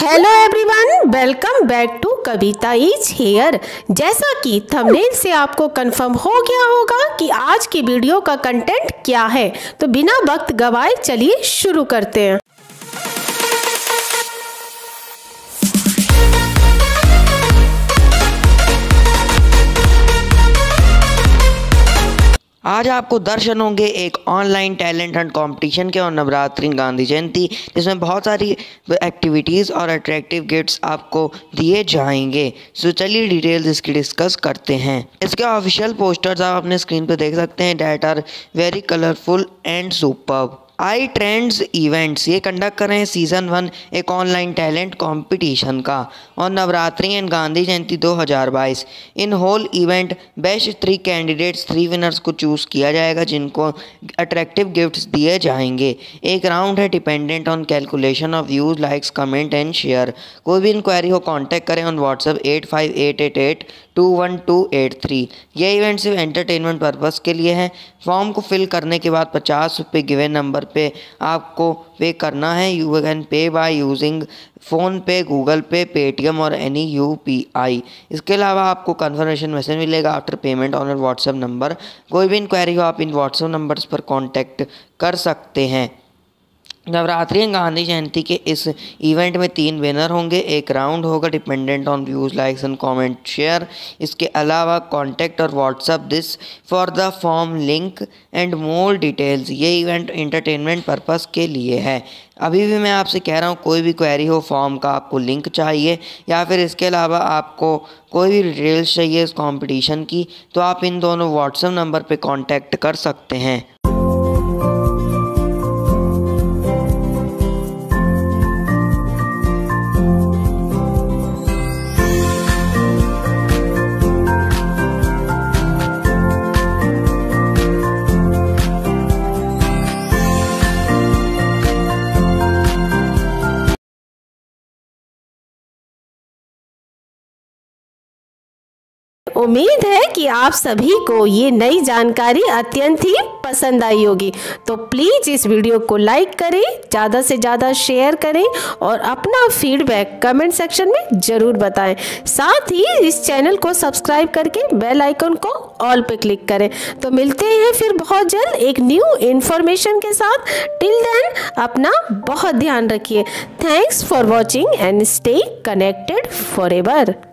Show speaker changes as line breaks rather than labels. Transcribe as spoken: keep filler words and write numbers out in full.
Hello everyone, welcome back to Kavita is here. जैसा कि thumbnail से आपको कंफर्म हो गया होगा कि आज की वीडियो का कंटेंट क्या है, तो बिना वक्त गवाए चलिए शुरू करते हैं।
आज आपको दर्शन होंगे एक ऑनलाइन टैलेंट हंट कंपटीशन के और नवरात्रि गांधी जयंती, जिसमें बहुत सारी एक्टिविटीज़ और अट्रैक्टिव गिफ्ट्स आपको दिए जाएंगे। सो चलिए डिटेल्स इसकी डिस्कस करते हैं। इसके ऑफिशियल पोस्टर्स आप अपने स्क्रीन पर देख सकते हैं, that are very colourful and superb. I trends events ये कंडक्ट कर रहे हैं सीज़न वन एक ऑनलाइन टैलेंट कंपटीशन का और नवरात्रि एंड गांधी जयंती दो हज़ार बाईस। In whole event best three candidates three winners को चूज़ किया जाएगा, जिनको अट्रैक्टिव गिफ्ट्स दिए जाएंगे। एक राउंड है dependent on calculation of views, likes, comment and share. कोई भी इंक्वायरी हो कॉन्टैक्ट करें on WhatsApp at five eight eight eight two one two eight three. ये इवेंट सिर्फ एंटरटेनमेंट पर्पज़ के लिए है। फॉर्म को फिल करने के बाद पचास रुपये गिवन नंबर पे आपको पे करना है। You can pay by using PhonePe, Google Pay, Paytm और एनी यू पी आई। इसके अलावा आपको कन्फर्मेशन मैसेज मिलेगा after payment on WhatsApp number. कोई भी इंक्वायरी हो आप इन व्हाट्सएप नंबर्स पर कॉन्टैक्ट कर सकते हैं। नवरात्रि गांधी जयंती के इस इवेंट में तीन विनर होंगे। एक राउंड होगा dependent on views, likes and comment share. इसके अलावा कॉन्टैक्ट और WhatsApp this for the form link and more details. ये इवेंट एंटरटेनमेंट पर्पस के लिए है। अभी भी मैं आपसे कह रहा हूँ, कोई भी क्वेरी हो फॉर्म का, आपको लिंक चाहिए या फिर इसके अलावा आपको कोई भी डिटेल्स चाहिए इस कॉम्पिटिशन की, तो आप इन दोनों व्हाट्सएप नंबर पर कॉन्टैक्ट कर सकते हैं।
उम्मीद है कि आप सभी को ये नई जानकारी अत्यंत ही पसंद आई होगी। तो प्लीज़ इस वीडियो को लाइक करें, ज़्यादा से ज़्यादा शेयर करें और अपना फीडबैक कमेंट सेक्शन में ज़रूर बताएं। साथ ही इस चैनल को सब्सक्राइब करके बेल आइकन को ऑल पे क्लिक करें। तो मिलते हैं फिर बहुत जल्द एक न्यू इन्फॉर्मेशन के साथ। टिल देन अपना बहुत ध्यान रखिए। Thanks for watching and stay connected for ever.